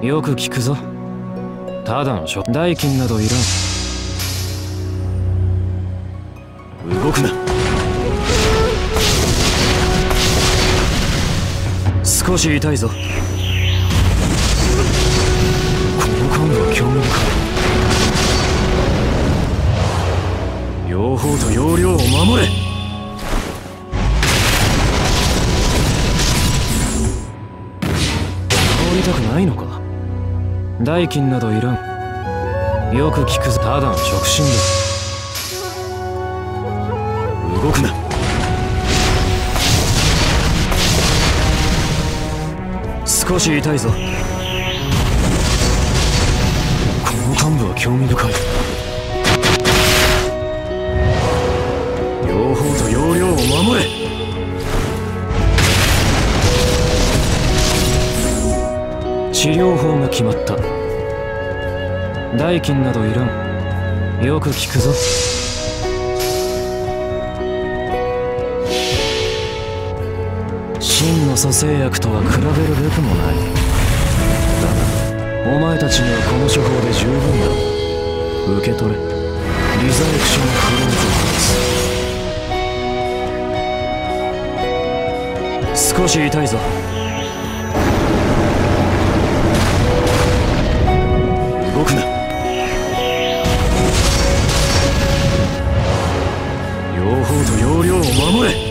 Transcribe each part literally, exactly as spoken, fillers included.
よく聞くぞ。ただの諸代金などいらん。動くな。少し痛いぞ。この幹部は興味深い。用法と要領を守れ。守りたくないのか。代金などいらん。よく聞くぞ。ただの直進だ。動くな。少し痛いぞ。この幹部は興味深い。用法と要領を守れ。治療法が決まった。代金などいらん。よく聞くぞ。真の蘇生薬とは比べるべくもない。だがお前たちにはこの処方で十分だ。受け取れ。リザレクションフロートハウス。少し痛いぞ。動くな。用法と要領を守れ。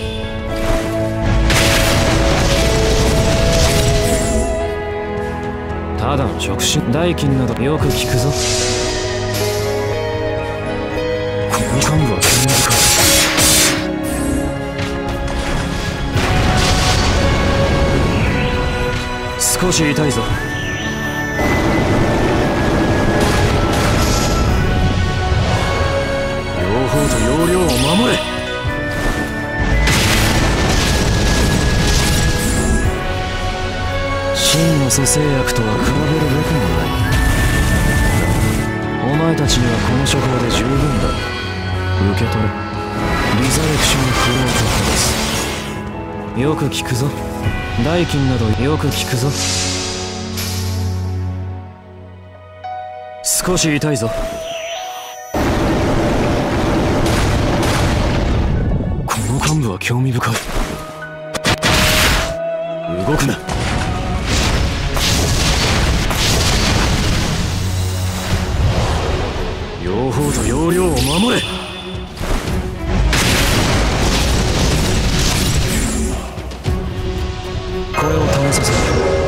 ただの直進。代金などよく聞くぞ。この幹部は興味深い。少し痛いぞ。用法と要領を守れ。真の蘇生薬とは比べるべくもない。お前たちにはこの処方で十分だ。受け取れ。リザレクションフロートハウス。よく聞くぞ。代金などよく聞くぞ。少し痛いぞ。この幹部は興味深い。動くな。用法と要領を守れ。これを試させる。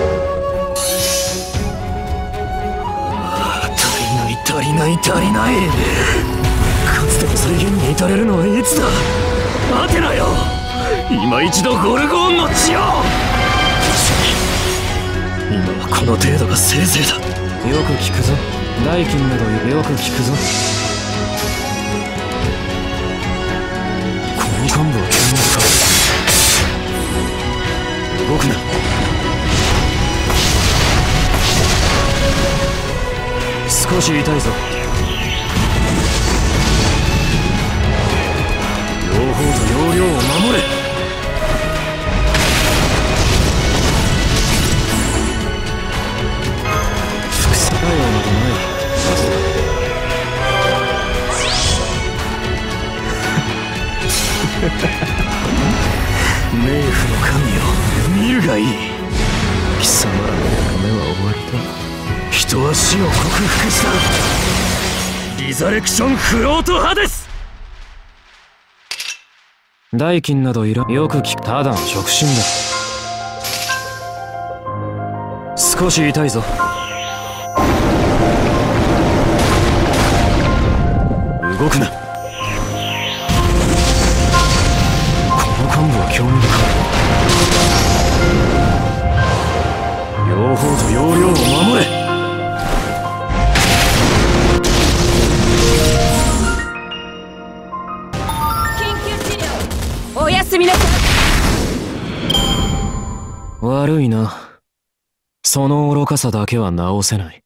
足りない足りない足りない。かつての再現に至れるのはいつだ。待てなよ。今一度ゴルゴーンの血を。今はこの程度がせいぜいだ。よく聞くぞ。代金などよく聞くぞ。この幹部は興味深い。動くな。少し痛いぞ。用法と要領を守れ。副作用などない。冥府の神よ、見るがいい。貴様らの役目は終わりだ。人は死を克服した。リザレクションフロートハデス。代金などいらん。よく聞く。ただの直進だ。少し痛いぞ。動くな。幹部は興味深い。用法と要領を守れ。 緊急治療おやすみなさい。 悪いな。その愚かさだけは直せない。